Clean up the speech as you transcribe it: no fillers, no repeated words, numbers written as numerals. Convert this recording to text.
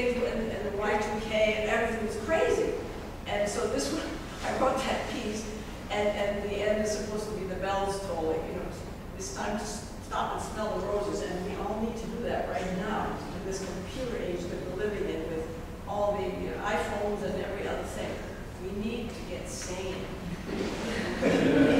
things, and the Y2K, and everything was crazy. And so this one, I wrote that piece, and the end is supposed to be the bells tolling. You know, it's time to stop and smell the roses, and we all need to do that right now in this computer age that we're living in with all the iPhones and every other thing. We need to get sane.